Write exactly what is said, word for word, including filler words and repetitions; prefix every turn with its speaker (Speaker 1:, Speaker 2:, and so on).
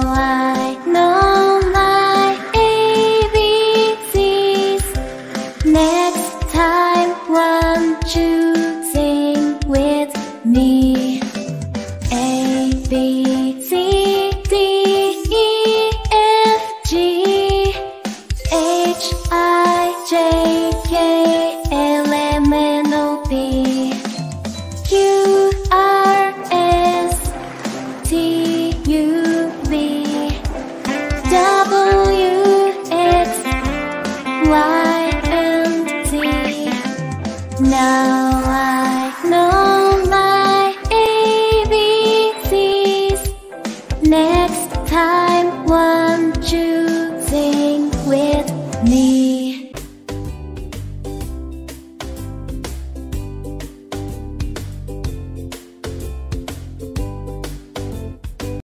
Speaker 1: I know my A B Cs. Next time, won't you sing with me? A, B, C, D, E, F, G, H, I, J, K, L, M, N, O, P, Q, R, S, T, U, V, W, X, Y, and Z. Now I know my A B Cs. Next time, what